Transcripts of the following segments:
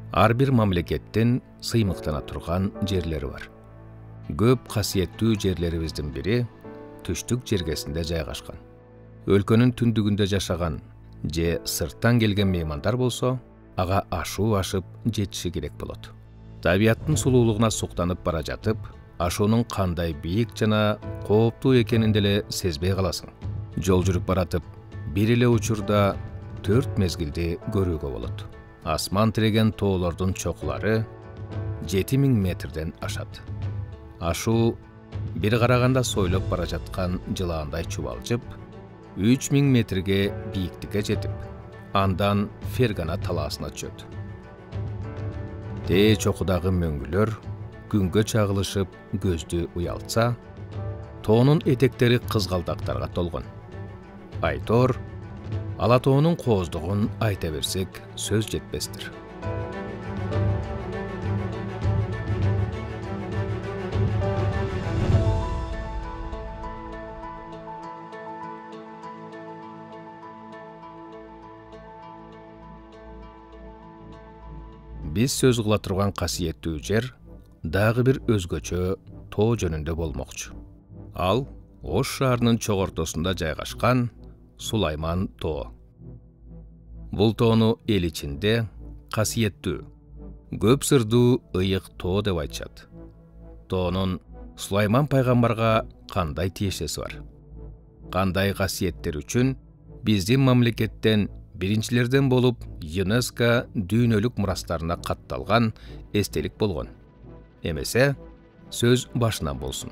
Ар бир мамлекеттин сыймыктана турган жерлери бар. Көп касиеттүү жерлерибиздин бири түштүк жергесинде жайгашкан. Өлкөнүн түндүгүндө жашаган же сырттан келген меймандар болсо, ага ашуу ашып жетиши керек болот. Табияттын сулуулугуна суктанып бара жатып, ашуунун кандай бийик жана кооптуу экенин деле сезбей каласың. Жол жүрүп баратып, бир эле учурда 4 мезгилди көрүүгө болот. Асман тиреген тоолордун чокулары 7000 метрден ашат. Ашуу бир караганда сойлоп бара жаткан жылаандай чубалжып, 3000 метрге бийиктикке жетип, андан Фергана талаасына түшөт. Тээ чокудагы мөңгүлөр күнгө чагылышып көздү уялтса, тоонун этектери кызгалдактарга толгон. Айтор, ала тоонун кооздугун айта берсек сөз жетпестир. Биз сөз кыла турган касиеттүү жер дагы бир өзгөчө тоо жөнүндө болмокчу. Ал Ош шаарынын чогортосунда жайгашкан Сулайман тоо. Бул тоону эл ичинде касиеттүү, көп сырдуу ыйык тоо деп айтышат. Тоонун Сулайман пайгамбарга кандай тиешеси бар? Кандай касиеттер үчүн биздин мамлекеттен биринчилерден болуп ЮНЕСКО дүйнөлүк мурастарына катталган эстелик болгон? Эмесе, сөз башынан болсун.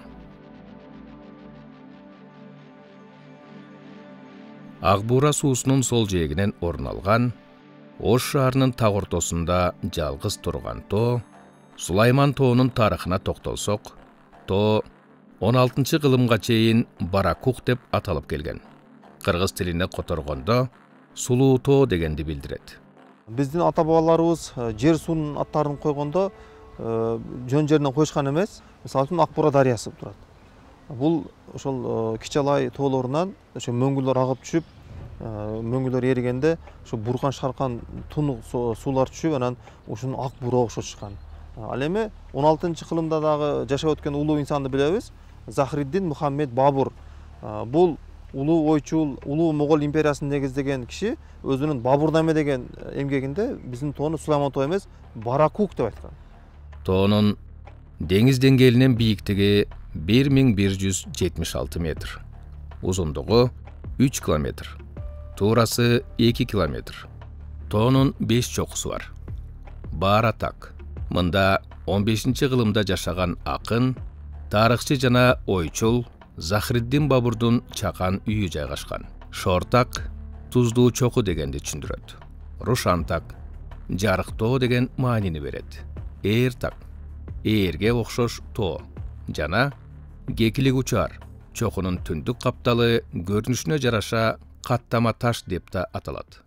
Ак Буура суусунун сол жээгинен орун алган, Ош шаарынын так ортосунда жалгыз турган тоо, Сулайман тоонун тарыхына токтолсок, тоо 16-кылымга чейин Баракук деп аталып келген. Кыргыз тилине которгондо сулуу тоо дегенди билдирет. Биздин ата-бабаларыбыз жер суунун аттарын койгондо жөн жеринен коюшкан эмес. Мисалы үчүн Ак Буура дарыясы турат. Бул ошол Кичалай тоолорунан ошо мөңгүлөр агып түшүп, мөңгүлөр эригенде ошо буркан шаркан тунук суулар түшүп, анан ушуну Ак Буурага окшотушкан. Ал эми 16-кылымда дагы жашап өткөн улуу инсанды билебиз. Захриддин Мухаммед Бабур. Бул улуу ойчул, улуу Моголь империясын негиздеген киши өзүнүн Бабурнаме деген эмгегинде биздин тоону Сулайман тоо эмес, Баракук деп айткан. Тоонун деңиз деңгээлинен бийиктиги 1176 метр, узундугу 3 километр, туурасы 2 километр. Тоонун 5 чокусу бар. Бааратак. Мында 15-кылымда жашаган акын, тарыхчы жана ойчул Захриддин Бабурдун чакан үйү жайгашкан. Шортак туздуу чоку дегенди түшүндүрөт. Рушантак жарык тоо деген маанини берет. Ээртак ээрге окшош тоо жана Гекилик учар чокунун түндүк капталы көрүнүшүнө жараша каттама таш деп да аталат.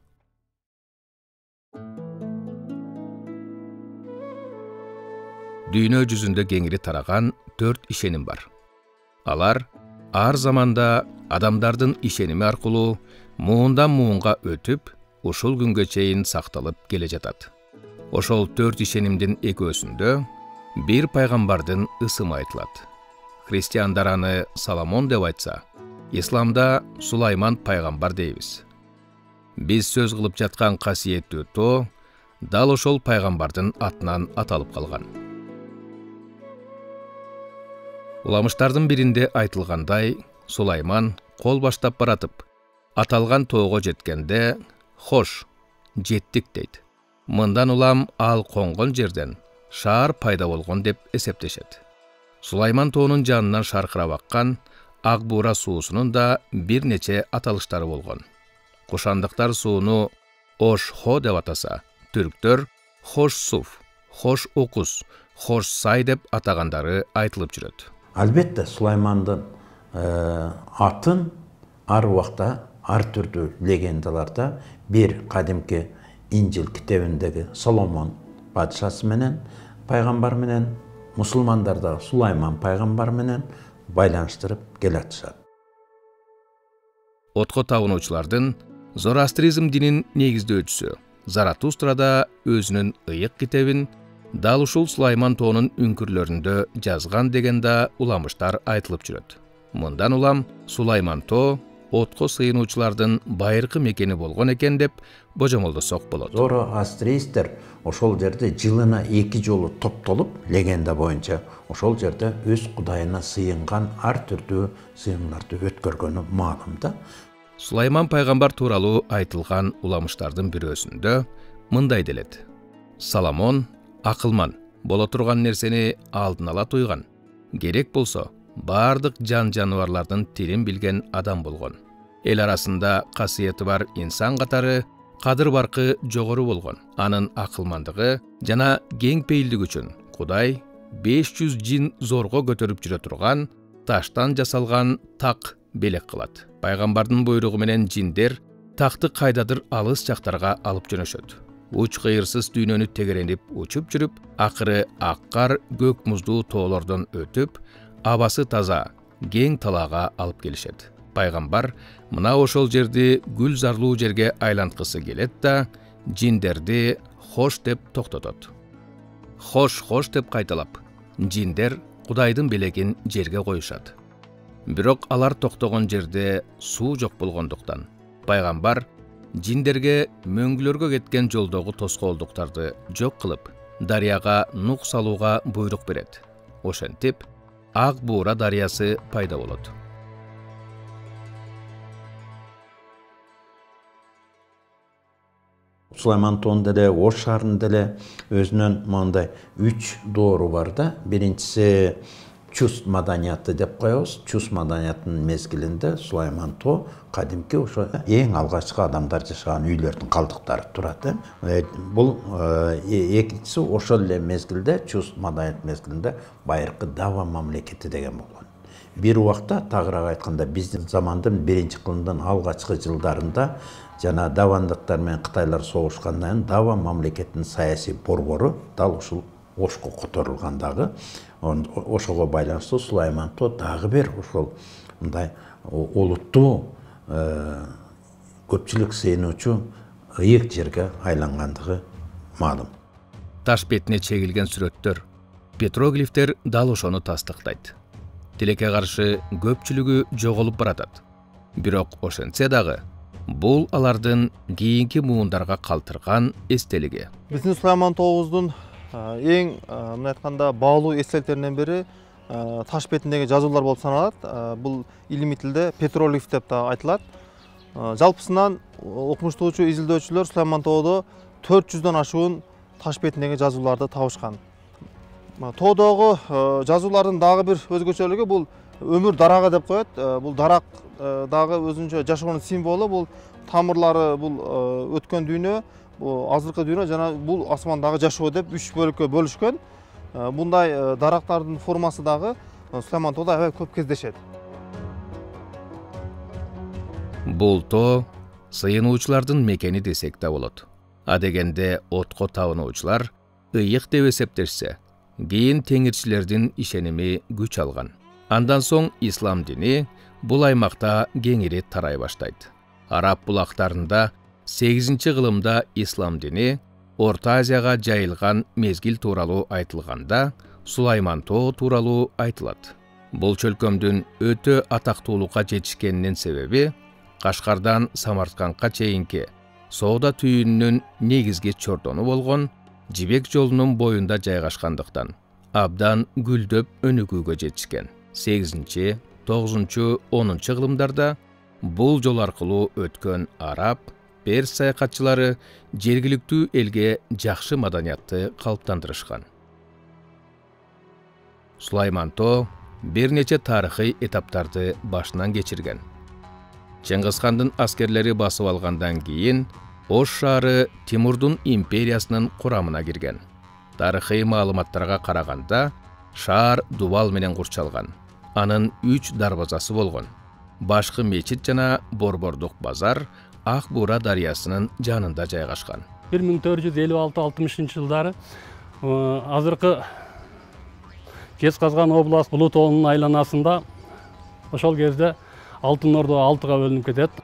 Дүйнө жүзүндө кеңири тараган 4 ишеним бар. Алар ар заманда адамдардын ишеними аркылуу муундан муунга өтүп, ушул күнгө чейин сакталып келе жатат. Ошол 4 ишенимдин экөөсүндө бир пайгамбардын ысымы айтылат. Христиандар аны Соломон деп айтса, исламда Сулайман пайгамбар дейбиз. Биз сөз кылып жаткан касиеттүү тоо дал ошол пайгамбардын атынан аталып калган. Уламыштардын биринде айтылгандай, Сулайман кол баштап баратып, аталган тоого жеткенде, хош, жеттик дейт. Мындан улам ал конгон жерден шаар пайда болгон деп эсептешет. Сулайман тоонун жанынан шаркырап аккан Ак Буура суусунун да бир нече аталыштары болгон. Кушандыктар сууну Ош-Хо деп атаса, түрктөр Хош-Суф, Хош-Окус, Хош-Сай деп атагандары айтылып жүрөт. Албетте Сулаймандын атын ар убакта ар түрдүү легендаларда бир кадимки Инжил китебиндеги Соломон падышасы менен, пайгамбар менен, мусулмандарда Сулайман пайгамбар менен байланыштырып келатышат. Отко табынуучулардын Зороастризм динин негиздөөчүсү Заратустрада өзүнүн ыйык китебин дал ушул Сулайман тоонун үңкүрлөрүндө жазган деген да уламыштар айтылып жүрөт. Мындан улам Сулайман тоо отко сыйынуучулардын байыркы мекени болгон экен деп божомолдосок болот. Зороастрийстер ошол жерде жылына 2 жолу топтолуп, легенда боюнча ошол жерде өз кудайына сыйынган ар түрдүү сыйынууларды өткөргөнү маалым да. Сулайман пайгамбар тууралуу айтылган уламыштардын бирөөсүндө мындай делет: Соломон акылман, боло турган нерсени алдын ала туйган. Керек болсо бардык жан жаныбарлардын тилин билген адам болгон. Эл арасында касиети бар инсан катары кадыр баркы жогору болгон. Анын акылмандыгы жана кең пейилдиги үчүн Кудай 500 жин зорго көтөрүп жүрө турган таштан жасалган так белек кылат. Пайгамбардын буйругу менен жиндер такты кайдадыр алыс жактарга алып жөнөшөт. Уч кыйырсыз дүйнөнү тегеренип учуп жүрүп, акыры аккар көк муздуу тоолордон өтүп, абасы таза, кең талаага алып келишет. Пайгамбар мына ошол жерди гүл зарлуу жерге айланткысы келет да, жиндерди хош деп токтотот. Хош, хош деп кайталап, жиндер Кудайдын белегин жерге коюшат. Бирок алар токтогон жерде суу жок болгондуктан, пайгамбар жиндерге мөңгүлөргө кеткен жолдогу тоскоолдуктарды жок кылып, дарыяга нук салууга буйрук берет. Ошентип, Ак Буура дарыясы пайда болот. Сулайман тоонда деле, Ош шаарында деле өзүнүн мындай 3 доору бар да. Биринчиси Чус маданияты деп коебуз. Чус маданиятынын мезгилинде Сулайман тоо кадимки ошо эң алгачкы адамдар жашаган үйлөрдүн калдыктары турат. Бул экинчиси ошол эле мезгилде, Чус маданият мезгилинде байыркы Дава мамлекети деген болгон. Бир убакта, тагыраак айтканда, биздин замандын 1-кылымдын алгачкы жылдарында жана давандыктар менен кытайлар согушкандан кийин Дава мамлекетинин саясий борбору дал ушул Ошко которулгандагы, ошого байланыштуу Сулайман тоо дагы бир ошол мындай олуттуу көпчүлүк сыйынуучу ыйык жерге айлангандыгы маалым. Таш бетине чегилген сүрөттөр, петроглифтер дал ошону тастыктайт. Тилекке каршы көпчүлүгү жоголуп баратат. Бирок ошентсе дагы, бул алардын кийинки муундарга калтырган эстелиги. Биздин Сулайман тообуздун эң мына айтканда баалуу эстеликтеринен бири таш бетиндеги жазуулар болуп саналат. Бул илимий тилде петроглиф деп да айтылат. Жалпысынан окумуштуучу изилдөөчүлөр Сулайман тоодо 400дөн ашуун таш бетиндеги жазууларды табышкан. Тоодогу жазуулардын дагы бир өзгөчөлүгү бул өмүр дарагы деп коет. Бул дарак дагы өзүнчө жашоонун символу, бул тамырлары, бул өткөн дүйнө, азыркы дүйнө жана бул асмандагы жашоо деп 3 бөлүккө бөлүшкөн. Мындай дарактардын формасы дагы Сулайман тоодо аябай көп кездешет. Бул тоо сыйынуучулардын мекени десек да болот. Адегенде отко табынуучулар ыйык деп эсептешсе, кийин теңирчилердин ишеними күч алган. Андан соң ислам дини бул аймакта кеңири тарай баштайт. Араб булактарында 8-кылымда ислам дини Орта Азияга жайылган мезгил тууралуу айтылганда, Сулайман тоо тууралуу айтылат. Бул чөлкөмдүн өтө атактуулукка жетишкенинин себеби Кашкардан Самаркандка чейинки соода түйүнүнүн негизги чордону болгон Жибек жолунун боюнда жайгашкандыктан абдан гүлдөп өнүгүүгө жетишкен. 8, 9, 10 кылымдарда бул жол аркылуу өткөн араб, перс саякатчылары жергиликтүү элге жакшы маданиятты калыптандырышкан. Сулайман тоо бир нече тарыхый этаптарды башынан кечирген. Чыңгызхандын аскерлери басып алгандан кийин Ош шаары Тимурдун империясынын курамына кирген. Тарыхый маалыматтарга караганда, шаар дубал менен курчалган. Анын 3 дарбазасы болгон. Башкы мечит жана борбордук базар Ак Буура дарыясынын жанында жайгашкан. 1456-60 жылдары азыркы Жезказган область Улуу тоонун айланасында ошол кезде Алтын Ордо 6га бөлүнүп кетет.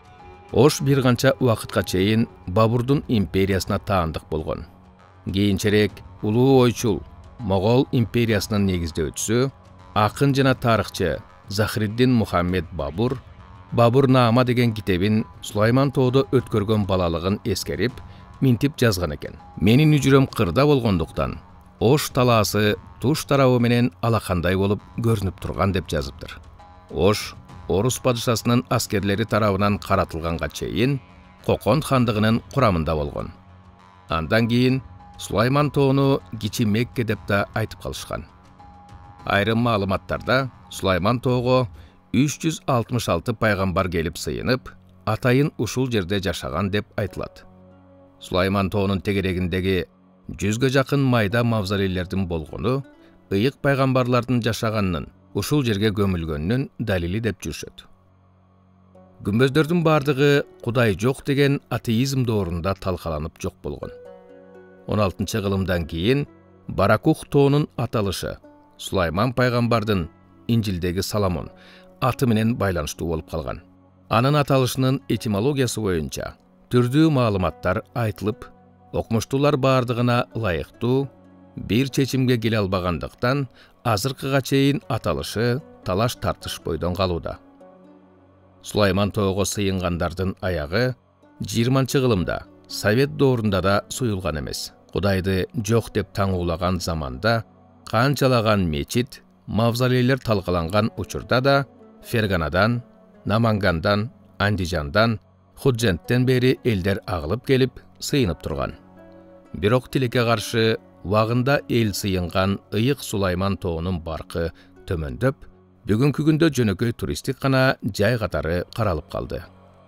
Ош бир канча убакытка чейин Бабурдун империясына таандык болгон. Кийинчерээк улуу ойчул Могол империясынын негиздөөчүсү, акын жана тарыхчы Захриддин Мухаммед Бабур Бабурнаама деген китебин Сулайман тоодо өткөргөн балалыгын эскерип, минтип жазган экен. Менин үжүрөм кырда болгондуктан, Ош талаасы туш тарабы менен алакандай болуп көрүнүп турган деп жазыптыр. Ош Орус падышасынын аскерлери тарабынан каратылганга чейин Кокон хандыгынын курамында болгон. Андан кийин Сулайман тоону Кичи Мекке деп да айтып калышкан. Айрым маалыматтарда Сулайман тоого 366 пайгамбар келип сыйынып, атайын ушул жерде жашаган деп айтылат. Сулайман тоонун тегерегиндеги 100ге жакын майда мавзолейлердин болгону ыйык пайгамбарлардын жашаганын, ушул жерге көмүлгөнүнүн далили деп жүрүшөт. Күмбөздөрдүн бардыгы Кудай жок деген атеизм доорунда талкаланып жок болгон. 16-кылымдан кийин Баракух тоонун аталышы Сулайман пайгамбардын Инжилдеги Соломон аты менен байланыштуу болуп калган. Анын аталышынын этимологиясы боюнча түрдүү маалыматтар айтылып, окумуштуулар бардыгына ылайыктуу бир чечимге келе албагандыктан азыркыга чейин аталышы талаш-тартыш бойдон калууда. Сулайман тоого сыйынгандардын аягы 20-кылымда Совет доорунда да суюлган эмес. Кудайды жок деп таңуулаган заманда канчалаган мечит, мавзолейлер талкаланган учурда да Ферганадан, Намангандан, Андижандан, Худженттен бери элдер агылып келип сыйынып турган. Бирок тилекке каршы убагында эл сыйынган ыйык Сулайман тоонун баркы төмөндөп, бүгүнкү күндө жөнөкөй туристтик гана жай катары каралып калды.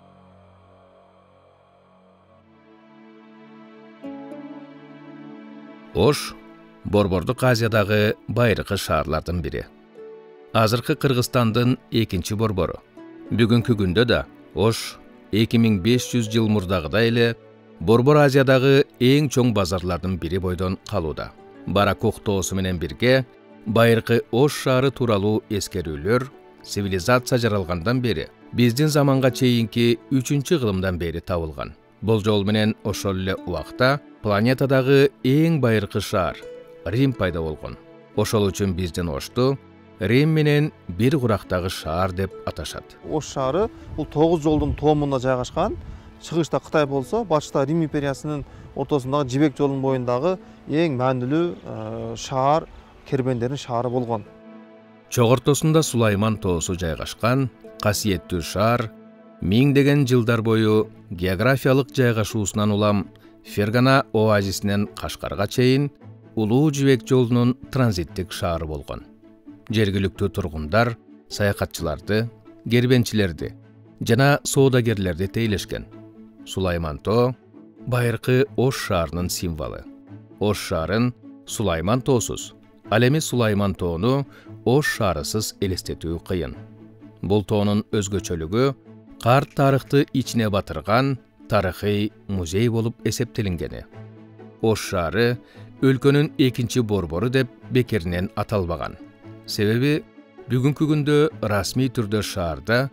Ош Борбордук Азиядагы байыркы шаарлардын бири. Азыркы Кыргызстандын экинчи борбору. Бүгүнкү күндө да Ош 2500 жыл мурдагыдай эле Борбор Азиядагы эң чоң базарлардын бири бойдон калууда. Баракух тоосу менен бирге байыркы Ош шаары тууралуу эскерүүлөр цивилизация жаралгандан бери биздин заманга чейинки 3-кылымдан бери табылган. Болжол менен ошол эле убакта планетадагы эң байыркы шаар Рим пайда болгон. Ошол үчүн биздин Ошту Рим менен бир курактагы шаар деп аташат. Ош шаары бул 9 жолдун тоомунда жайгашкан. Чыгышта Кытай болсо, башта Рим империясынын ортосундагы Жибек жолунун боюндагы эң маанилүү шаар, кербендердин шаары болгон. Чогортосунда Сулайман тоосу жайгашкан касиеттүү шаар миңдеген жылдар бою географиялык жайгашуусунан улам Фергана оазисинен Кашкарга чейин улуу Жибек жолунун транзиттик шаары болгон. Жергиликтүү тургундар саякатчыларды, кербенчилерди жана соодагерлерди тейлешкен. Сулайман тоо байыркы Ош шаарынын символу. Ош шаарын Сулайман тоосуз, ал эми Сулайман тоону Ош шаарысыз элестетүү кыйын. Бул тоонун өзгөчөлүгү карт тарыхты ичине батырган тарыхый музей болуп эсептелингени. Ош шаары өлкөнүн экинчи борбору деп бекеринен аталбаган. Себеби бүгүнкү күндө расмий түрдө шаарда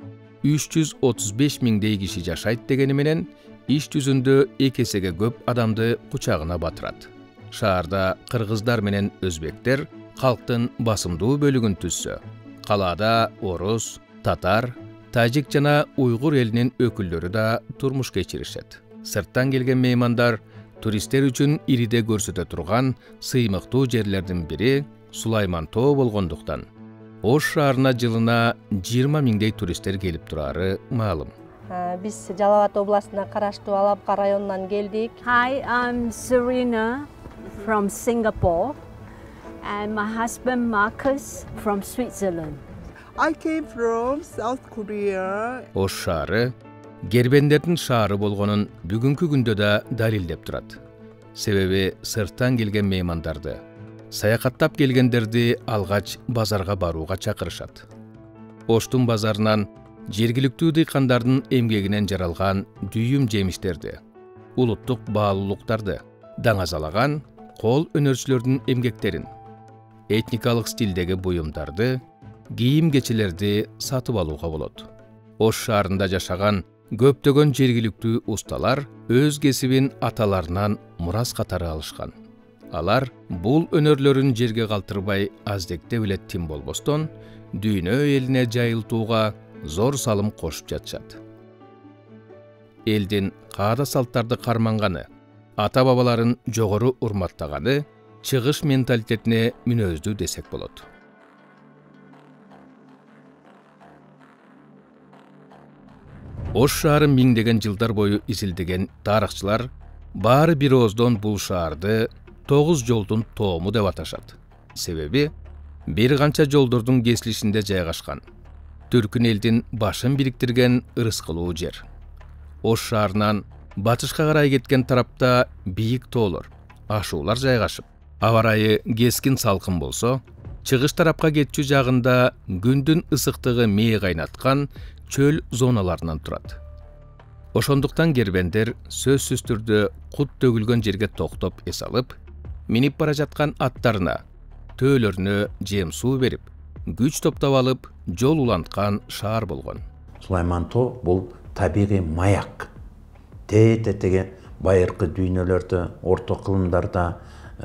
335 миңдей киши жашайт дегени менен иш жүзүндө 2 эсеге көп адамды кучагына батырат. Шаарда кыргыздар менен өзбектер калктын басымдуу бөлүгүн түзсө, калаада орус, татар, тажик жана уйгур элинин өкүлдөрү да турмуш кечиришет. Сырттан келген меймандар туристтер үчүн ириде көрсөтө турган сыймыктуу жерлердин бири Сулайман тоо болгондуктан Ош шаарына жылына 20 миңдей туристтер келип турары маалым. Биз Жалал Абад областына караштуу Алапка районунан келдик. Hi, I'm Serena from Singapore and my husband Marcus from Switzerland. I came from South Korea. Ош шаары кербендердин шаары болгонун бүгүнкү күндө да далилдеп турат. Себеби сырттан келген меймандарды, саякаттап келгендерди алгач базарга барууга чакырышат. Оштун базарынан жергиликтүү дыйкандардын эмгегинен жаралган дүйүм жемиштерди, улуттук баалуулуктарды, даңазалаган кол өнөрчүлөрдүн эмгектерин, этникалык стилдеги буюмдарды, кийим кечелерди сатып алууга болот. Ош шаарында жашаган көптөгөн жергиликтүү усталар өз кесибин аталарынан мурас катары алышкан. Алар бул өнөрлөрүн жерге калтырбай аздекте эле тим болбостон, дүйнө элине жайылтууга зор салым кошуп жатышат. Элдин каада салттарды карманганы, ата-бабаларын жогору урматтаганы чыгыш менталитетине мүнөздүү десек болот. Ош шаары миңдеген жылдар бою изилдеген тарыхчылар баары бир ооздон бул шаарды 9 жолдун тоому деп аташат. Себеби бир канча жолдордун кесилишинде жайгашкан. Түркүн элдин башын бириктирген ырыскылуу жер. Ош шаарынан батышка карай кеткен тарапта бийик тоолор, ашуулар жайгашып, аба ырайы кескин салкын болсо, чыгыш тарапка кетчү жагында күндүн ысыктыгы мээ кайнаткан чөл зоналарынан турат. Ошондуктан кербендер сөзсүз түрдө кут төгүлгөн жерге токтоп эс алып, минип бара жаткан аттарына, төөлөрүнө жем суу берип, күч топтоп алып, жол уланткан шаар болгон. Сулаймантоо бул табигый маяк. Тетеге байыркы дүйнөлөрдө, орто кылымдарда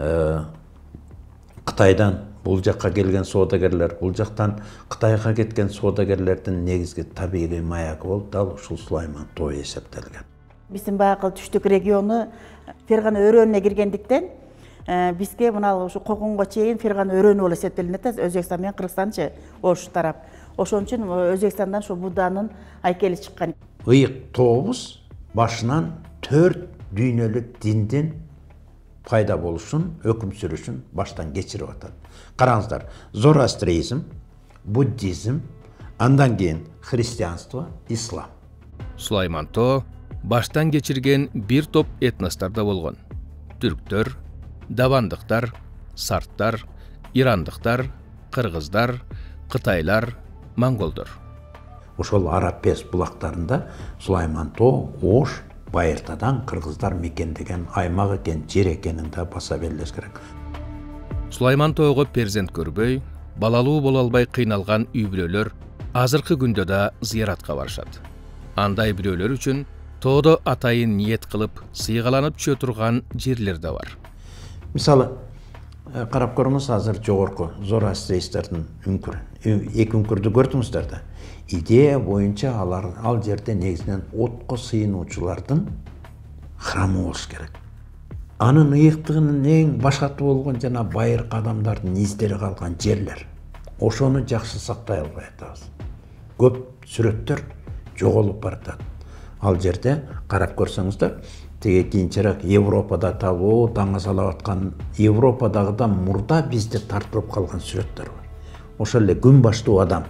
Кытайдан бул жакка келген соодагерлер, бул жактан Кытайга кеткен соодагерлердин негизги табигый маягы болуп, дал ушул Сулаймантоо эсептелген. Биздин баягы түштүк региону Фергана өрөөнүнө киргендиктен, бизге мына ушу Когонго чейин Фергана өрөөнү болуп эсептелинет, Өзбекстан менен Кыргызстанчы Ош тарап. Ошон үчүн Өзбекстандан ушу Будданын айкели чыккан. Ыйык тообуз башынан 4 дүйнөлүк диндин пайда болушун, өкүм сүрүшүн баштан кечирип атат. Караңыздар, зороастризм, буддизм, андан кийин христианство, ислам. Сулаймантоо баштан кечирген бир топ этностордо болгон. Түрктөр, давандыктар, сарттар, ирандыктар, кыргыздар, кытайлар, монголдор. Ошол Арапес булактарында Сулаймантоо Ош байыртадан кыргыздар мекендеген аймак экен, жер экенин да баса белгилеш керек. Сулаймантоого перзент көрбөй, балалуу боло албай кыйналган үй-бүлөлөр азыркы күндө да зыяратка барышат. Андай бирөөлөр үчүн тоодо атайын ниет кылып, сыйгаланып чөө турган жерлер да бар. Мисалы, карап көрүңүз, азыр жогорку зороастристердин үңкүр, эки үңкүрдү көрдүңүздөр да. Идея боюнча ал жерде негизинен отко сыйынуучулардын храмы болуш керек. Анын ыйыктыгынын эң башкаты болгон жана байыркы адамдардын издери калган жерлер. Ошону жакшы сактай албай атабыз. Көп сүрөттөр жоголуп баратат. Ал жерде карап көрсөңүздөр, теге кийинчерээк Европада табуу, таңга салып аткан Европадагыдан мурда бизде тартылып калган сүрөттөр бар. Ошол эле күн баштуу адам.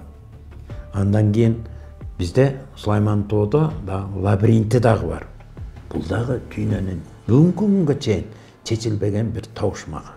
Андан кийин бизде Сулаймантоодо да лабиринти дагы бар. Бул дагы дүйнөнүн бүгүнкү күнгө чейин чечилбеген бир табышмагы.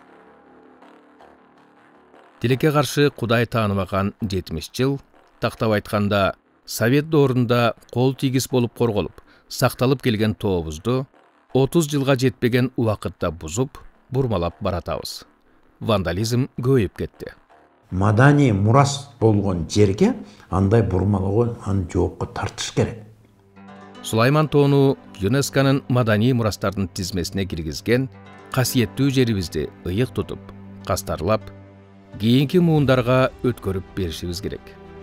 Тилекке каршы Кудай тааныбаган 70 жыл, тактап айтканда Совет доорунда кол тийгиз болуп корголуп, сакталып келген тообузду 30 жылга жетпеген убакытта бузуп, бурмалап баратабыз. Вандализм көбөйүп кетти. Маданий мурас болгон жерге андай бурмалоого аны жоопко тартыш керек. Сулаймантоону ЮНЕСКОнун маданий мурастардын тизмесине киргизген касиеттүү жерибизди ыйык тутуп, кастарлап, кийинки муундарга өткөрүп беришибиз керек.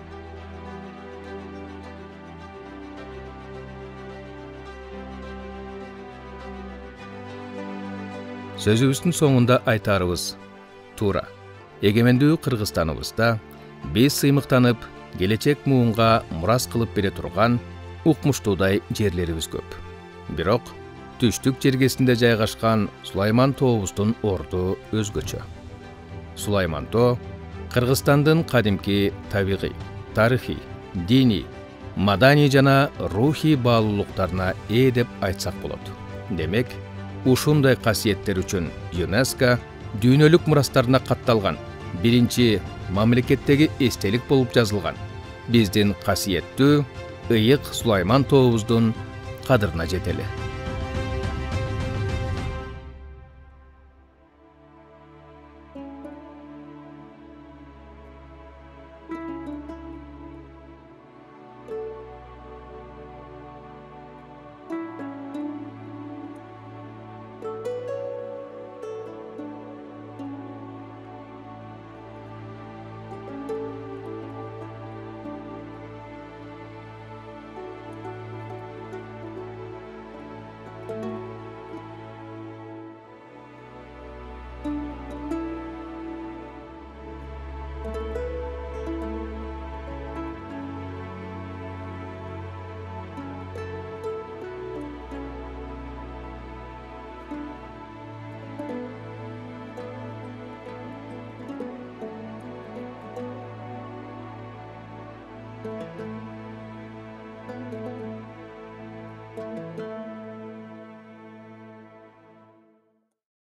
Сөзүбүздүн соңунда айтарыбыз туура. Эгемендүү Кыргызстаныбызда биз сыймыктанып, келечек муунга мурас кылып бере турган укмуштуудай жерлерибиз көп. Бирок түштүк жергесинде жайгашкан Сулаймантообуздун орду өзгөчө. Сулаймантоо Кыргызстандын кадимки табигый, тарыхый, диний, маданий жана рухий баалуулуктарына ээ деп айтсак болот. Демек, ушундай касиеттер үчүн ЮНЕСКО дүйнөлүк мурастарына катталган биринчи мамлекеттеги эстелик болуп жазылган биздин касиеттүү ыйык Сулаймантообуздун кадырына жетели.